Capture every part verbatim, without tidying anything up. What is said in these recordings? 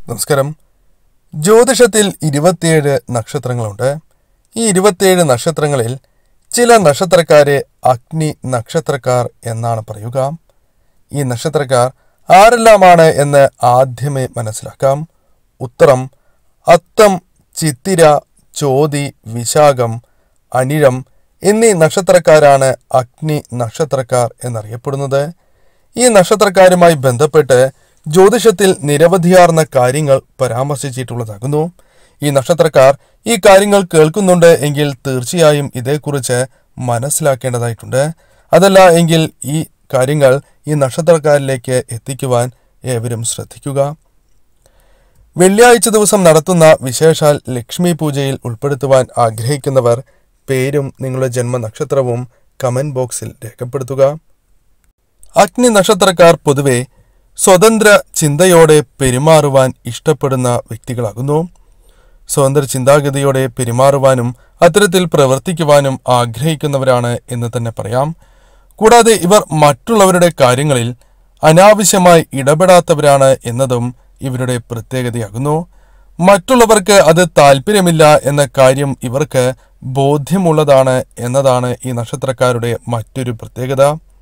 നമസ്കാരം. ജ്യോതിഷത്തിൽ ഇരുപത്തിയേഴ് നക്ഷത്രങ്ങളുണ്ട്. ഈ ഇരുപത്തിയേഴ് നക്ഷത്രങ്ങളിൽ ചില നക്ഷത്രക്കാരെ അഗ്നി നക്ഷത്രക്കാർ എന്നാണ് പറയുക. ഈ നക്ഷത്രക്കാർ ആരെല്ലാമാണ് എന്ന് ആദ്യമേ മനസ്സിലാക്കാം. ഉത്തരം, അത്തം, ചിത്തിര, ചോതി, വിശാഖം, അനിഴം എന്നീ നക്ഷത്രക്കാരാണ് അഗ്നി നക്ഷത്രക്കാർ എന്നറിയപ്പെടുന്നത്. ഈ നക്ഷത്രക്കാരുമായി ബന്ധപ്പെട്ട് ജ്യോതിഷത്തിൽ നിരവധിയാർന്ന കാര്യങ്ങൾ പരാമർശിച്ചിട്ടുള്ളതാകുന്നു. ഈ നക്ഷത്രക്കാർ ഈ കാര്യങ്ങൾ കേൾക്കുന്നുണ്ട് എങ്കിൽ തീർച്ചയായും ഇതേക്കുറിച്ച് മനസ്സിലാക്കേണ്ടതായിട്ടുണ്ട്. അതല്ല എങ്കിൽ ഈ കാര്യങ്ങൾ ഈ നക്ഷത്രക്കാരിലേക്ക് എത്തിക്കുവാൻ ഏവരും ശ്രദ്ധിക്കുക. വെള്ളിയാഴ്ച ദിവസം നടത്തുന്ന വിശേഷാൽ ലക്ഷ്മി പൂജയിൽ ഉൾപ്പെടുത്തുവാൻ ആഗ്രഹിക്കുന്നവർ പേരും നിങ്ങളുടെ ജന്മനക്ഷത്രവും കമന്റ് ബോക്സിൽ രേഖപ്പെടുത്തുക. അഗ്നി നക്ഷത്രക്കാർ പൊതുവെ സ്വതന്ത്ര ചിന്തയോടെ പെരുമാറുവാൻ ഇഷ്ടപ്പെടുന്ന വ്യക്തികളാകുന്നു. സ്വതന്ത്ര ചിന്താഗതിയോടെ പെരുമാറുവാനും അത്തരത്തിൽ പ്രവർത്തിക്കുവാനും ആഗ്രഹിക്കുന്നവരാണ് എന്ന് തന്നെ പറയാം. കൂടാതെ ഇവർ മറ്റുള്ളവരുടെ കാര്യങ്ങളിൽ അനാവശ്യമായി ഇടപെടാത്തവരാണ് എന്നതും ഇവരുടെ പ്രത്യേകതയാകുന്നു. മറ്റുള്ളവർക്ക് അത് താല്പര്യമില്ല എന്ന കാര്യം ഇവർക്ക് ബോധ്യമുള്ളതാണ് എന്നതാണ് ഈ നക്ഷത്രക്കാരുടെ മറ്റൊരു പ്രത്യേകത.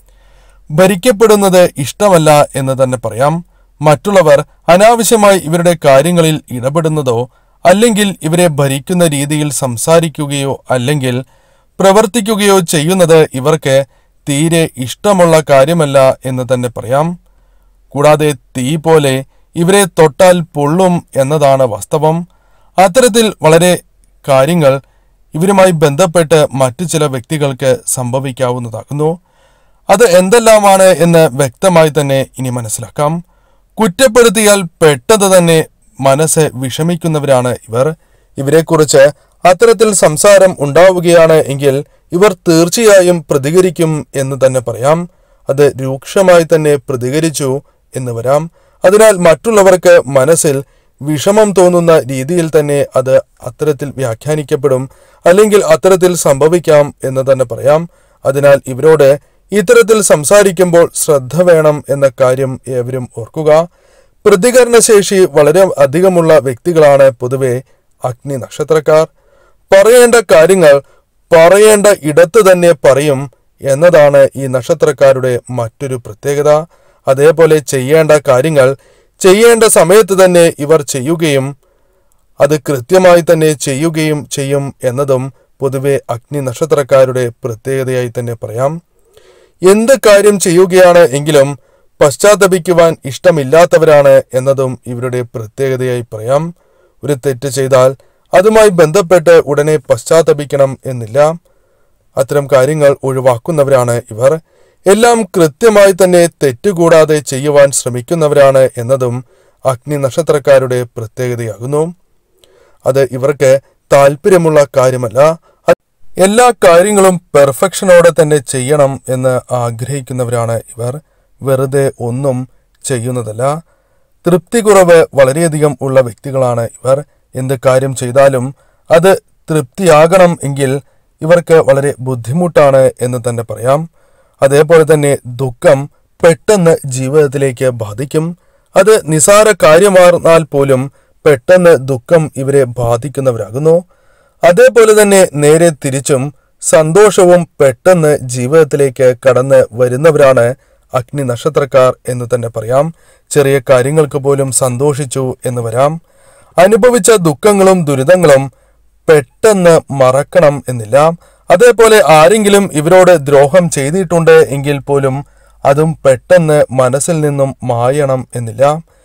ഭരിക്കപ്പെടുന്നത് ഇഷ്ടമല്ല എന്ന് തന്നെ പറയാം. മറ്റുള്ളവർ അനാവശ്യമായി ഇവരുടെ കാര്യങ്ങളിൽ ഇടപെടുന്നതോ അല്ലെങ്കിൽ ഇവരെ ഭരിക്കുന്ന രീതിയിൽ സംസാരിക്കുകയോ അല്ലെങ്കിൽ പ്രവർത്തിക്കുകയോ ചെയ്യുന്നത് ഇവർക്ക് തീരെ ഇഷ്ടമുള്ള കാര്യമല്ല എന്ന് തന്നെ പറയാം. കൂടാതെ തീ പോലെ ഇവരെ തൊട്ടാൽ പൊള്ളും എന്നതാണ് വാസ്തവം. അത്തരത്തിൽ വളരെ കാര്യങ്ങൾ ഇവരുമായി ബന്ധപ്പെട്ട് മറ്റു ചില വ്യക്തികൾക്ക് സംഭവിക്കാവുന്നതാകുന്നു. അത് എന്തെല്ലാമാണ് എന്ന് വ്യക്തമായി തന്നെ ഇനി മനസ്സിലാക്കാം. കുറ്റപ്പെടുത്തിയാൽ പെട്ടെന്ന് തന്നെ മനസ്സ് വിഷമിക്കുന്നവരാണ് ഇവർ. ഇവരെക്കുറിച്ച് അത്തരത്തിൽ സംസാരം ഉണ്ടാവുകയാണ് എങ്കിൽ ഇവർ തീർച്ചയായും പ്രതികരിക്കും എന്ന് തന്നെ പറയാം. അത് രൂക്ഷമായി തന്നെ പ്രതികരിച്ചു എന്ന് വരാം. അതിനാൽ മറ്റുള്ളവർക്ക് മനസ്സിൽ വിഷമം തോന്നുന്ന രീതിയിൽ തന്നെ അത് അത്തരത്തിൽ വ്യാഖ്യാനിക്കപ്പെടും അല്ലെങ്കിൽ അത്തരത്തിൽ സംഭവിക്കാം എന്ന് തന്നെ പറയാം. അതിനാൽ ഇവരോട് ഇത്തരത്തിൽ സംസാരിക്കുമ്പോൾ ശ്രദ്ധ വേണം എന്ന കാര്യം ഏവരും ഓർക്കുക. പ്രതികരണശേഷി വളരെ അധികമുള്ള വ്യക്തികളാണ് പൊതുവെ അഗ്നി നക്ഷത്രക്കാർ. പറയേണ്ട കാര്യങ്ങൾ പറയേണ്ട ഇടത്ത് തന്നെ പറയും എന്നതാണ് ഈ നക്ഷത്രക്കാരുടെ മറ്റൊരു പ്രത്യേകത. അതേപോലെ ചെയ്യേണ്ട കാര്യങ്ങൾ ചെയ്യേണ്ട സമയത്ത് തന്നെ ഇവർ ചെയ്യുകയും അത് കൃത്യമായി തന്നെ ചെയ്യുകയും ചെയ്യും എന്നതും പൊതുവെ അഗ്നി നക്ഷത്രക്കാരുടെ പ്രത്യേകതയായി തന്നെ പറയാം. എന്ത് കാര്യം ചെയ്യുകയാണ് എങ്കിലും പശ്ചാത്തപിക്കുവാൻ ഇഷ്ടമില്ലാത്തവരാണ് എന്നതും ഇവരുടെ പ്രത്യേകതയായി പറയാം. ഒരു തെറ്റ് ചെയ്താൽ അതുമായി ബന്ധപ്പെട്ട് ഉടനെ പശ്ചാത്തപിക്കണം എന്നില്ല. അത്തരം കാര്യങ്ങൾ ഒഴിവാക്കുന്നവരാണ് ഇവർ. എല്ലാം കൃത്യമായി തന്നെ തെറ്റുകൂടാതെ ചെയ്യുവാൻ ശ്രമിക്കുന്നവരാണ് എന്നതും അഗ്നി നക്ഷത്രക്കാരുടെ പ്രത്യേകതയാകുന്നു. അത് ഇവർക്ക് താല്പര്യമുള്ള കാര്യമല്ല. എല്ലാ കാര്യങ്ങളും പെർഫെക്ഷനോടെ തന്നെ ചെയ്യണം എന്ന് ആഗ്രഹിക്കുന്നവരാണ് ഇവർ. വെറുതെ ഒന്നും ചെയ്യുന്നതല്ല. തൃപ്തി കുറവ് വളരെയധികം ഉള്ള വ്യക്തികളാണ് ഇവർ. എന്ത് കാര്യം ചെയ്താലും അത് തൃപ്തിയാകണം എങ്കിൽ ഇവർക്ക് വളരെ ബുദ്ധിമുട്ടാണ് എന്ന് തന്നെ പറയാം. അതേപോലെ തന്നെ ദുഃഖം പെട്ടെന്ന് ജീവിതത്തിലേക്ക് ബാധിക്കും. അത് നിസാര കാര്യമാർന്നാൽ പോലും പെട്ടെന്ന് ദുഃഖം ഇവരെ ബാധിക്കുന്നവരാകുന്നു. അതേപോലെ തന്നെ നേരെ തിരിച്ചും സന്തോഷവും പെട്ടെന്ന് ജീവിതത്തിലേക്ക് കടന്ന് വരുന്നവരാണ് അഗ്നി നക്ഷത്രക്കാർ എന്ന് തന്നെ പറയാം. ചെറിയ കാര്യങ്ങൾക്ക് പോലും സന്തോഷിച്ചു എന്ന് വരാം. അനുഭവിച്ച ദുഃഖങ്ങളും ദുരിതങ്ങളും പെട്ടെന്ന് മറക്കണം എന്നില്ല. അതേപോലെ ആരെങ്കിലും ഇവരോട് ദ്രോഹം ചെയ്തിട്ടുണ്ട് എങ്കിൽ പോലും അതും പെട്ടെന്ന് മനസ്സിൽ നിന്നും മായണം എന്നില്ല.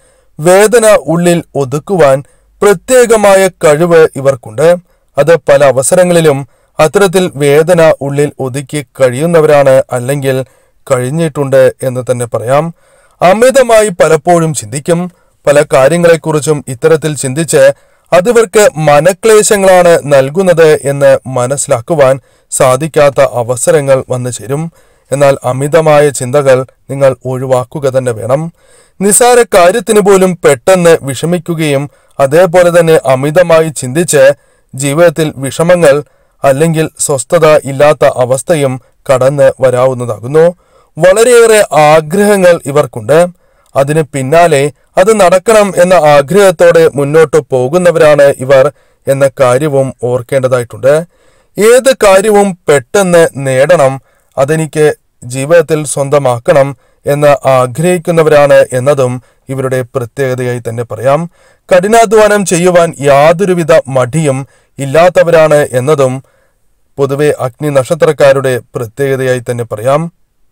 വേദന ഉള്ളിൽ ഒതുക്കുവാൻ പ്രത്യേകമായ കഴിവ് ഇവർക്കുണ്ട്. അത് പല അവസരങ്ങളിലും അത്തരത്തിൽ വേദന ഉള്ളിൽ ഒതുക്കി കഴിയുന്നവരാണ് അല്ലെങ്കിൽ കഴിഞ്ഞിട്ടുണ്ട് എന്ന് തന്നെ പറയാം. അമിതമായി പലപ്പോഴും ചിന്തിക്കും. പല കാര്യങ്ങളെക്കുറിച്ചും ഇത്തരത്തിൽ ചിന്തിച്ച് അതിവർക്ക് മനക്ലേശങ്ങളാണ് നൽകുന്നത് എന്ന് മനസ്സിലാക്കുവാൻ സാധിക്കാത്ത അവസരങ്ങൾ വന്നു ചേരും. എന്നാൽ അമിതമായ ചിന്തകൾ നിങ്ങൾ ഒഴിവാക്കുക തന്നെ വേണം. നിസാര കാര്യത്തിന് പോലും പെട്ടെന്ന് വിഷമിക്കുകയും അതേപോലെ തന്നെ അമിതമായി ചിന്തിച്ച് ജീവിതത്തിൽ വിഷമങ്ങൾ അല്ലെങ്കിൽ സ്വസ്ഥത ഇല്ലാത്ത അവസ്ഥയും കടന്ന് വരാവുന്നതാകുന്നു. വളരെയേറെ ആഗ്രഹങ്ങൾ ഇവർക്കുണ്ട്. അതിന് പിന്നാലെ അത് നടക്കണം എന്ന ആഗ്രഹത്തോടെ മുന്നോട്ട് പോകുന്നവരാണ് ഇവർ എന്ന കാര്യവും ഓർക്കേണ്ടതായിട്ടുണ്ട്. ഏത് കാര്യവും പെട്ടെന്ന് നേടണം, അതെനിക്ക് ജീവിതത്തിൽ സ്വന്തമാക്കണം എന്ന് ആഗ്രഹിക്കുന്നവരാണ് എന്നതും ഇവരുടെ പ്രത്യേകതയായി തന്നെ പറയാം. കഠിനാധ്വാനം ചെയ്യുവാൻ യാതൊരുവിധ മടിയും ഇല്ലാത്തവരാണ് എന്നതും പൊതുവെ അഗ്നി നക്ഷത്രക്കാരുടെ പ്രത്യേകതയായി തന്നെ പറയാം.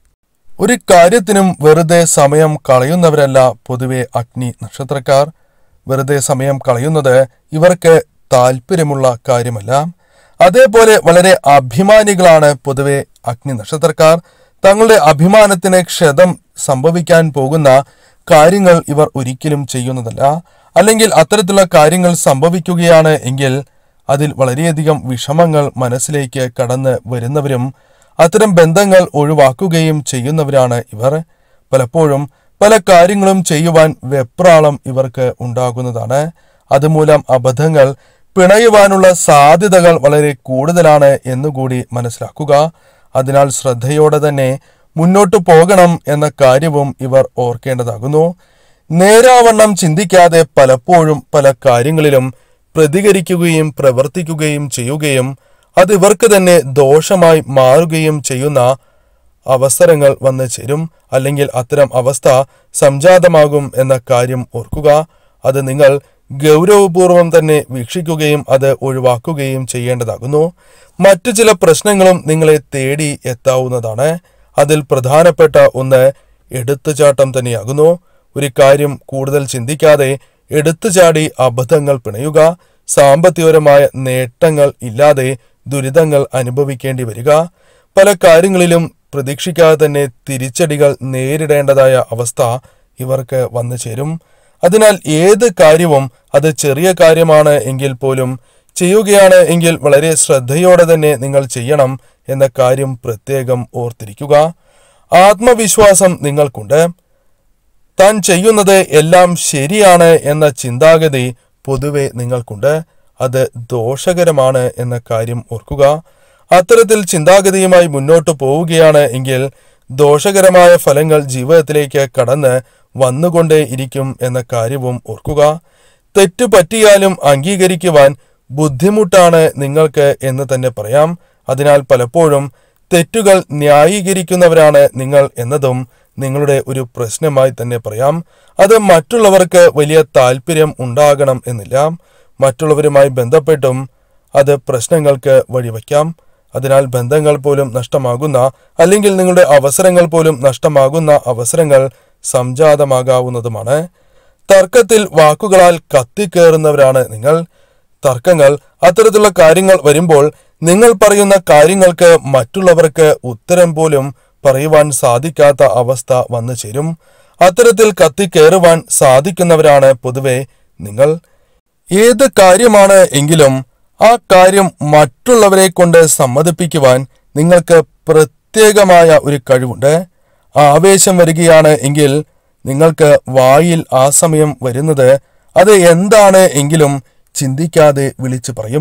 ഒരു കാര്യത്തിനും വെറുതെ സമയം കളയുന്നവരല്ല പൊതുവെ അഗ്നി നക്ഷത്രക്കാർ. വെറുതെ സമയം കളയുന്നത് ഇവർക്ക് താല്പര്യമുള്ള കാര്യമല്ല. അതേപോലെ വളരെ അഭിമാനികളാണ് പൊതുവെ അഗ്നി നക്ഷത്രക്കാർ. തങ്ങളുടെ അഭിമാനത്തിന് ക്ഷതം സംഭവിക്കാൻ പോകുന്ന കാര്യങ്ങൾ ഇവർ ഒരിക്കലും ചെയ്യുന്നതല്ല. അല്ലെങ്കിൽ അത്തരത്തിലുള്ള കാര്യങ്ങൾ സംഭവിക്കുകയാണ് എങ്കിൽ അതിൽ വളരെയധികം വിഷമങ്ങൾ മനസ്സിലേക്ക് കടന്ന് വരുന്നവരും അത്തരം ബന്ധങ്ങൾ ഒഴിവാക്കുകയും ചെയ്യുന്നവരാണ് ഇവർ. പലപ്പോഴും പല കാര്യങ്ങളും ചെയ്യുവാൻ വെപ്രാളം ഇവർക്ക് ഉണ്ടാകുന്നതാണ്. അതുമൂലം അബദ്ധങ്ങൾ പിണയുവാനുള്ള സാധ്യതകൾ വളരെ കൂടുതലാണ് എന്നുകൂടി മനസ്സിലാക്കുക. അതിനാൽ ശ്രദ്ധയോടെ തന്നെ മുന്നോട്ടു പോകണം എന്ന കാര്യവും ഇവർ ഓർക്കേണ്ടതാകുന്നു. നേരാവണ്ണം ചിന്തിക്കാതെ പലപ്പോഴും പല കാര്യങ്ങളിലും പ്രതികരിക്കുകയും പ്രവർത്തിക്കുകയും ചെയ്യുകയും അത് ഇവർക്ക് തന്നെ ദോഷമായി മാറുകയും ചെയ്യുന്ന അവസരങ്ങൾ വന്നു ചേരും. അല്ലെങ്കിൽ അത്തരം അവസ്ഥ സംജാതമാകും എന്ന കാര്യം ഓർക്കുക. അത് നിങ്ങൾ ഗൗരവപൂർവം തന്നെ വീക്ഷിക്കുകയും അത് ഒഴിവാക്കുകയും ചെയ്യേണ്ടതാകുന്നു. മറ്റു ചില പ്രശ്നങ്ങളും നിങ്ങളെ തേടി എത്താവുന്നതാണ്. അതിൽ പ്രധാനപ്പെട്ട ഒന്ന് എടുത്തുചാട്ടം തന്നെയാകുന്നു. ഒരു കാര്യം കൂടുതൽ ചിന്തിക്കാതെ എടുത്തുചാടി അബദ്ധങ്ങൾ പിണയുക, സാമ്പത്തികപരമായ നേട്ടങ്ങൾ ഇല്ലാതെ ദുരിതങ്ങൾ അനുഭവിക്കേണ്ടി വരിക, പല കാര്യങ്ങളിലും പ്രതീക്ഷിക്കാതെ തന്നെ തിരിച്ചടികൾ നേരിടേണ്ടതായ അവസ്ഥ ഇവർക്ക് വന്നു ചേരും. അതിനാൽ ഏത് കാര്യവും അത് ചെറിയ കാര്യമാണ് എങ്കിൽ പോലും ചെയ്യുകയാണ് എങ്കിൽ വളരെ ശ്രദ്ധയോടെ തന്നെ നിങ്ങൾ ചെയ്യണം എന്ന കാര്യം പ്രത്യേകം ഓർത്തിരിക്കുക. ആത്മവിശ്വാസം നിങ്ങൾക്കുണ്ട്. താൻ ചെയ്യുന്നത് എല്ലാം ശരിയാണ് എന്ന ചിന്താഗതി പൊതുവെ നിങ്ങൾക്കുണ്ട്. അത് ദോഷകരമാണ് എന്ന കാര്യം ഓർക്കുക. അത്തരത്തിൽ ചിന്താഗതിയുമായി മുന്നോട്ട് പോവുകയാണ് എങ്കിൽ ദോഷകരമായ ഫലങ്ങൾ ജീവിതത്തിലേക്ക് കടന്ന് വന്നുകൊണ്ടേ ഇരിക്കും എന്ന കാര്യവും ഓർക്കുക. തെറ്റു പറ്റിയാലും അംഗീകരിക്കുവാൻ ബുദ്ധിമുട്ടാണ് നിങ്ങൾക്ക് എന്ന് തന്നെ പറയാം. അതിനാൽ പലപ്പോഴും തെറ്റുകൾ ന്യായീകരിക്കുന്നവരാണ് നിങ്ങൾ എന്നതും നിങ്ങളുടെ ഒരു പ്രശ്നമായി തന്നെ പറയാം. അത് മറ്റുള്ളവർക്ക് വലിയ താല്പര്യം ഉണ്ടാകണം എന്നില്ല. മറ്റുള്ളവരുമായി ബന്ധപ്പെട്ടും അത് പ്രശ്നങ്ങൾക്ക് വഴിവെക്കാം. അതിനാൽ ബന്ധങ്ങൾ പോലും നഷ്ടമാകുന്ന അല്ലെങ്കിൽ നിങ്ങളുടെ അവസരങ്ങൾ പോലും നഷ്ടമാകുന്ന അവസരങ്ങൾ സംജാതമാകാവുന്നതുമാണ്. തർക്കത്തിൽ വാക്കുകളാൽ കത്തിക്കേറുന്നവരാണ് നിങ്ങൾ. തർക്കങ്ങൾ അത്തരത്തിലുള്ള കാര്യങ്ങൾ വരുമ്പോൾ നിങ്ങൾ പറയുന്ന കാര്യങ്ങൾക്ക് മറ്റുള്ളവർക്ക് ഉത്തരം പോലും പറയുവാൻ സാധിക്കാത്ത അവസ്ഥ വന്നു ചേരും. അത്തരത്തിൽ കത്തിക്കേറുവാൻ സാധിക്കുന്നവരാണ് പൊതുവെ നിങ്ങൾ. ഏത് കാര്യമാണ് എങ്കിലും ആ കാര്യം മറ്റുള്ളവരെ കൊണ്ട് സമ്മതിപ്പിക്കുവാൻ നിങ്ങൾക്ക് പ്രത്യേകമായ ഒരു കഴിവുണ്ട്. ആവേശം വരികയാണ് എങ്കിൽ നിങ്ങൾക്ക് വായിൽ ആ സമയം വരുന്നത് അത് എന്താണ് എങ്കിലും ചിന്തിക്കാതെ വിളിച്ചു പറയും.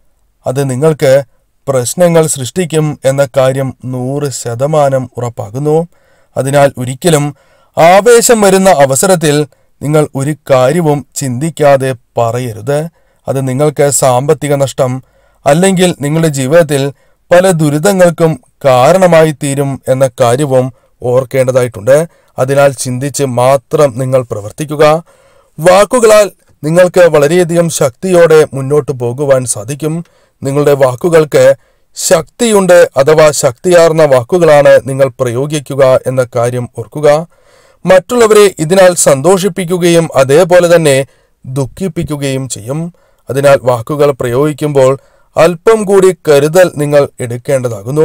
അത് നിങ്ങൾക്ക് പ്രശ്നങ്ങൾ സൃഷ്ടിക്കും എന്ന കാര്യം നൂറ് ശതമാനം ഉറപ്പാകുന്നു. അതിനാൽ ഒരിക്കലും ആവേശം വരുന്ന അവസരത്തിൽ നിങ്ങൾ ഒരു കാര്യവും ചിന്തിക്കാതെ പറയരുത്. അത് നിങ്ങൾക്ക് സാമ്പത്തിക നഷ്ടം അല്ലെങ്കിൽ നിങ്ങളുടെ ജീവിതത്തിൽ പല ദുരിതങ്ങൾക്കും കാരണമായി തീരും എന്ന കാര്യവും ഓർക്കേണ്ടതായിട്ടുണ്ട്. അതിനാൽ ചിന്തിച്ച് മാത്രം നിങ്ങൾ പ്രവർത്തിക്കുക. വാക്കുകളാൽ നിങ്ങൾക്ക് വളരെയധികം ശക്തിയോടെ മുന്നോട്ട് പോകുവാൻ സാധിക്കും. നിങ്ങളുടെ വാക്കുകൾക്ക് ശക്തിയുണ്ട്, അഥവാ ശക്തിയാർന്ന വാക്കുകളാണ് നിങ്ങൾ പ്രയോഗിക്കുക എന്ന കാര്യം ഓർക്കുക. മറ്റുള്ളവരെ ഇതിനാൽ സന്തോഷിപ്പിക്കുകയും അതേപോലെ തന്നെ ദുഃഖിപ്പിക്കുകയും ചെയ്യും. അതിനാൽ വാക്കുകൾ പ്രയോഗിക്കുമ്പോൾ അല്പം കൂടി കരുതൽ നിങ്ങൾ എടുക്കേണ്ടതാകുന്നു.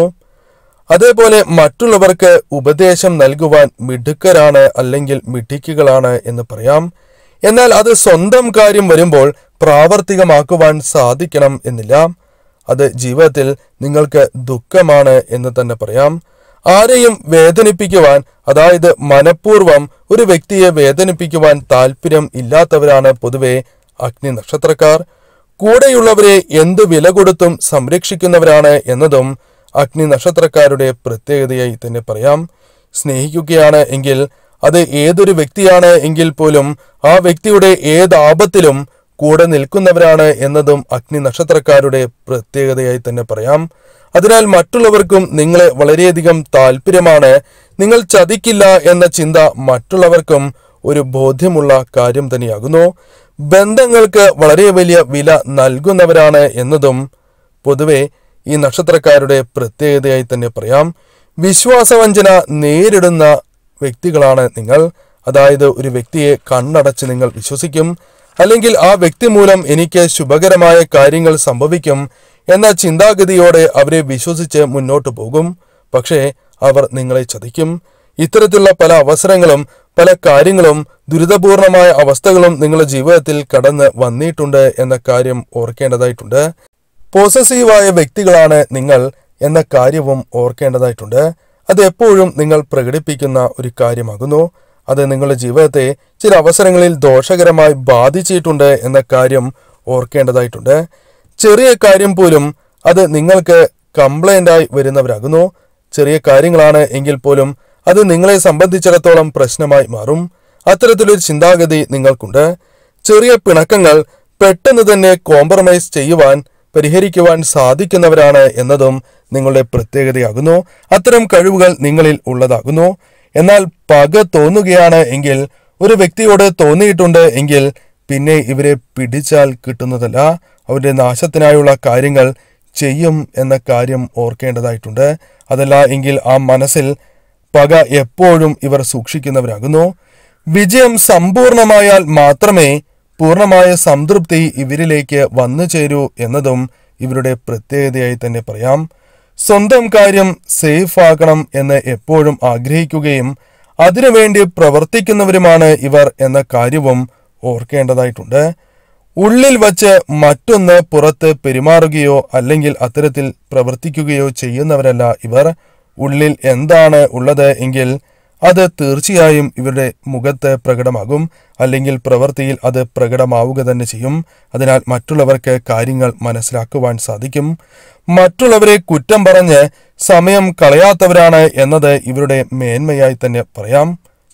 അതേപോലെ മറ്റുള്ളവർക്ക് ഉപദേശം നൽകുവാൻ മിടുക്കരാണ് അല്ലെങ്കിൽ മിടുക്കികളാണ് എന്ന് പറയാം. എന്നാൽ അത് സ്വന്തം കാര്യം വരുമ്പോൾ പ്രാവർത്തികമാക്കുവാൻ സാധിക്കണം എന്നില്ല. അത് ജീവിതത്തിൽ നിങ്ങൾക്ക് ദുഃഖമാണ് എന്ന് തന്നെ പറയാം. ആരെയും വേദനിപ്പിക്കുവാൻ, അതായത് മനഃപൂർവ്വം ഒരു വ്യക്തിയെ വേദനിപ്പിക്കുവാൻ താല്പര്യം ഇല്ലാത്തവരാണ് പൊതുവെ അഗ്നി നക്ഷത്രക്കാർ. കൂടെയുള്ളവരെ എന്തു വില കൊടുത്തും സംരക്ഷിക്കുന്നവരാണ് എന്നതും അഗ്നി നക്ഷത്രക്കാരുടെ പ്രത്യേകതയായി തന്നെ പറയാം. സ്നേഹിക്കുകയാണ് എങ്കിൽ അത് ഏതൊരു വ്യക്തിയാണ് എങ്കിൽ പോലും ആ വ്യക്തിയുടെ ഏത് ആപത്തിലും കൂടെ നിൽക്കുന്നവരാണ് എന്നതും അഗ്നി നക്ഷത്രക്കാരുടെ പ്രത്യേകതയായി തന്നെ പറയാം. അതിനാൽ മറ്റുള്ളവർക്കും നിങ്ങളെ വളരെയധികം താല്പര്യമാണ്. നിങ്ങൾ ചതിക്കില്ല എന്ന ചിന്ത മറ്റുള്ളവർക്കും ഒരു ബോധ്യമുള്ള കാര്യം തന്നെയാകുന്നു. ബന്ധങ്ങൾക്ക് വളരെ വലിയ വില നൽകുന്നവരാണ് എന്നതും പൊതുവെ ഈ നക്ഷത്രക്കാരുടെ പ്രത്യേകതയായി തന്നെ പറയാം. വിശ്വാസവഞ്ചന നേരിടുന്ന വ്യക്തികളാണ് നിങ്ങൾ. അതായത് ഒരു വ്യക്തിയെ കണ്ണടച്ച് നിങ്ങൾ വിശ്വസിക്കും, അല്ലെങ്കിൽ ആ വ്യക്തി മൂലം എനിക്ക് ശുഭകരമായ കാര്യങ്ങൾ സംഭവിക്കും എന്ന ചിന്താഗതിയോടെ അവരെ വിശ്വസിച്ച് മുന്നോട്ട് പോകും. പക്ഷേ അവർ നിങ്ങളെ ചതിക്കും. ഇത്തരത്തിലുള്ള പല അവസരങ്ങളും പല കാര്യങ്ങളും ദുരിതപൂർണമായ അവസ്ഥകളും നിങ്ങളുടെ ജീവിതത്തിൽ കടന്ന് വന്നിട്ടുണ്ട് എന്ന കാര്യം ഓർക്കേണ്ടതായിട്ടുണ്ട്. പോസസീവായ വ്യക്തികളാണ് നിങ്ങൾ എന്ന കാര്യവും ഓർക്കേണ്ടതായിട്ടുണ്ട്. അത് എപ്പോഴും നിങ്ങൾ പ്രകടിപ്പിക്കുന്ന ഒരു കാര്യമാകുന്നു. അത് നിങ്ങളുടെ ജീവിതത്തെ ചില അവസരങ്ങളിൽ ദോഷകരമായി ബാധിച്ചിട്ടുണ്ട് എന്ന കാര്യം ഓർക്കേണ്ടതായിട്ടുണ്ട്. ചെറിയ കാര്യം പോലും അത് നിങ്ങൾക്ക് കംപ്ലൈൻ്റായി വരുന്നവരാകുന്നു. ചെറിയ കാര്യങ്ങളാണ് എങ്കിൽ പോലും അത് നിങ്ങളെ സംബന്ധിച്ചിടത്തോളം പ്രശ്നമായി മാറും. അത്തരത്തിലൊരു ചിന്താഗതി നിങ്ങൾക്കുണ്ട്. ചെറിയ പിണക്കങ്ങൾ പെട്ടെന്ന് തന്നെ കോംപ്രമൈസ് ചെയ്യുവാൻ പരിഹരിക്കുവാൻ സാധിക്കുന്നവരാണ് എന്നതും നിങ്ങളുടെ പ്രത്യേകതയാകുന്നു. അത്തരം കഴിവുകൾ നിങ്ങളിൽ ഉള്ളതാകുന്നു. എന്നാൽ പക തോന്നുകയാണ് എങ്കിൽ, ഒരു വ്യക്തിയോട് തോന്നിയിട്ടുണ്ട് എങ്കിൽ പിന്നെ ഇവരെ പിടിച്ചാൽ കിട്ടുന്നതല്ല. അവരുടെ നാശത്തിനായുള്ള കാര്യങ്ങൾ ചെയ്യും എന്ന കാര്യം ഓർക്കേണ്ടതായിട്ടുണ്ട്. അതല്ല എങ്കിൽ ആ മനസ്സിൽ പക എപ്പോഴും ഇവർ സൂക്ഷിക്കുന്നവരാകുന്നു. വിജയം സമ്പൂർണമായാൽ മാത്രമേ പൂർണ്ണമായ സംതൃപ്തി ഇവരിലേക്ക് വന്നു ചേരൂ എന്നതും ഇവരുടെ പ്രത്യേകതയായി തന്നെ പറയാം. സ്വന്തം കാര്യം സേഫ് ആക്കണം എന്ന് എപ്പോഴും ആഗ്രഹിക്കുകയും അതിനുവേണ്ടി പ്രവർത്തിക്കുന്നവരുമാണ് ഇവർ എന്ന കാര്യവും ഓർക്കേണ്ടതായിട്ടുണ്ട്. ഉള്ളിൽ വച്ച് മറ്റൊന്ന് പുറത്ത് പെരുമാറുകയോ അല്ലെങ്കിൽ അത്തരത്തിൽ പ്രവർത്തിക്കുകയോ ചെയ്യുന്നവരല്ല ഇവർ. ഉള്ളിൽ എന്താണ് ഉള്ളത് എങ്കിൽ അത് തീർച്ചയായും ഇവരുടെ മുഖത്ത് പ്രകടമാകും, അല്ലെങ്കിൽ പ്രവൃത്തിയിൽ അത് പ്രകടമാവുക തന്നെ ചെയ്യും. അതിനാൽ മറ്റുള്ളവർക്ക് കാര്യങ്ങൾ മനസ്സിലാക്കുവാൻ സാധിക്കും. മറ്റുള്ളവരെ കുറ്റം പറഞ്ഞ് സമയം കളയാത്തവരാണ് എന്നത് ഇവരുടെ മേന്മയായി തന്നെ പറയാം.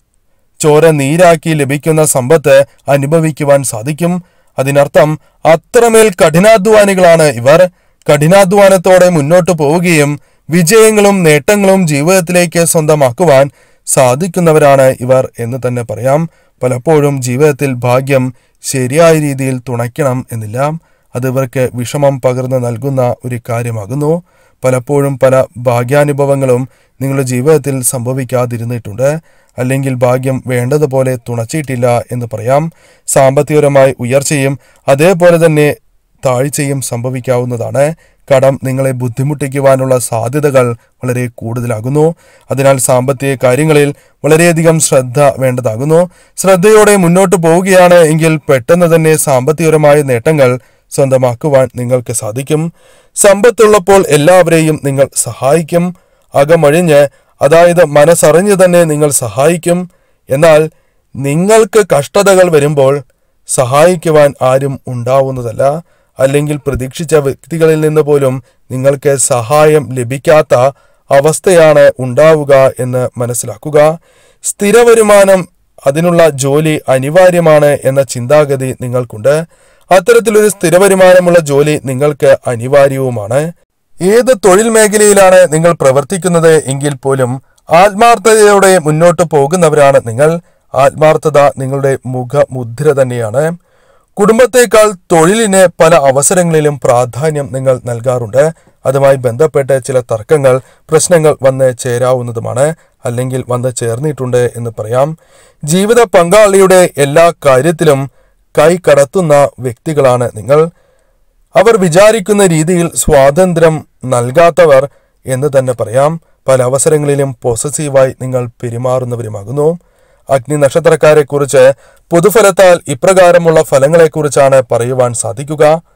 ചോര നീരാക്കി ലഭിക്കുന്ന സമ്പത്ത് അനുഭവിക്കുവാൻ സാധിക്കും. അതിനർത്ഥം അത്രമേൽ കഠിനാധ്വാനികളാണ് ഇവർ. കഠിനാധ്വാനത്തോടെ മുന്നോട്ട് പോവുകയും വിജയങ്ങളും നേട്ടങ്ങളും ജീവിതത്തിലേക്ക് സ്വന്തമാക്കുവാൻ സാധിക്കുന്നവരാണ് ഇവർ എന്ന് തന്നെ പറയാം. പലപ്പോഴും ജീവിതത്തിൽ ഭാഗ്യം ശരിയായ രീതിയിൽ തുണയ്ക്കണം എന്നില്ല. അത് ഇവർക്ക് വിഷമം പകർന്ന് നൽകുന്ന ഒരു കാര്യമാകുന്നു. പലപ്പോഴും പല ഭാഗ്യാനുഭവങ്ങളും നിങ്ങളുടെ ജീവിതത്തിൽ സംഭവിക്കാതിരുന്നിട്ടുണ്ട്, അല്ലെങ്കിൽ ഭാഗ്യം വേണ്ടതുപോലെ തുണച്ചിട്ടില്ല എന്ന് പറയാം. സാമ്പത്തികപരമായി ഉയർച്ചയും അതേപോലെ തന്നെ താഴ്ചയും സംഭവിക്കാവുന്നതാണ്. കടം നിങ്ങളെ ബുദ്ധിമുട്ടിക്കുവാനുള്ള സാധ്യതകൾ വളരെ കൂടുതലാകുന്നു. അതിനാൽ സാമ്പത്തിക കാര്യങ്ങളിൽ വളരെയധികം ശ്രദ്ധ വേണ്ടതാകുന്നു. ശ്രദ്ധയോടെ മുന്നോട്ട് പോവുകയാണ് എങ്കിൽ പെട്ടെന്ന് തന്നെ സാമ്പത്തികപരമായ നേട്ടങ്ങൾ സ്വന്തമാക്കുവാൻ നിങ്ങൾക്ക് സാധിക്കും. സമ്പത്തുള്ളപ്പോൾ എല്ലാവരെയും നിങ്ങൾ സഹായിക്കും. അകമഴിഞ്ഞ്, അതായത് മനസ്സറിഞ്ഞ് തന്നെ നിങ്ങൾ സഹായിക്കും. എന്നാൽ നിങ്ങൾക്ക് കഷ്ടതകൾ വരുമ്പോൾ സഹായിക്കുവാൻ ആരും ഉണ്ടാവുന്നതല്ല, അല്ലെങ്കിൽ പ്രതീക്ഷിച്ച വ്യക്തികളിൽ നിന്ന് പോലും നിങ്ങൾക്ക് സഹായം ലഭിക്കാത്ത അവസ്ഥയാണ് ഉണ്ടാവുക എന്ന് മനസ്സിലാക്കുക. സ്ഥിര വരുമാനം, അതിനുള്ള ജോലി അനിവാര്യമാണ് എന്ന ചിന്താഗതി നിങ്ങൾക്കുണ്ട്. അത്തരത്തിലൊരു സ്ഥിര വരുമാനമുള്ള ജോലി നിങ്ങൾക്ക് അനിവാര്യവുമാണ്. ഏത് തൊഴിൽ മേഖലയിലാണ് നിങ്ങൾ പ്രവർത്തിക്കുന്നത് എങ്കിൽ പോലും ആത്മാർത്ഥതയോടെ മുന്നോട്ട് പോകുന്നവരാണ് നിങ്ങൾ. ആത്മാർത്ഥത നിങ്ങളുടെ മുഖമുദ്ര തന്നെയാണ്. കുടുംബത്തേക്കാൾ തൊഴിലിന് പല അവസരങ്ങളിലും പ്രാധാന്യം നിങ്ങൾ നൽകാറുണ്ട്. അതുമായി ബന്ധപ്പെട്ട് ചില തർക്കങ്ങൾ, പ്രശ്നങ്ങൾ വന്ന് ചേരാവുന്നതുമാണ്, അല്ലെങ്കിൽ വന്ന് ചേർന്നിട്ടുണ്ട് എന്ന് പറയാം. ജീവിത പങ്കാളിയുടെ എല്ലാ കാര്യത്തിലും കൈ കടത്തുന്ന വ്യക്തികളാണ് നിങ്ങൾ. അവർ വിചാരിക്കുന്ന രീതിയിൽ സ്വാതന്ത്ര്യം നൽകാത്തവർ എന്ന് തന്നെ പറയാം. പല അവസരങ്ങളിലും പോസസീവായി നിങ്ങൾ പെരുമാറുന്നവരുമാകുന്നു. അഗ്നി നക്ഷത്രക്കാരെ കുറിച്ച് പൊതുഫലത്താൽ ഇപ്രകാരമുള്ള ഫലങ്ങളെക്കുറിച്ചാണ് പറയുവാൻ സാധിക്കുക.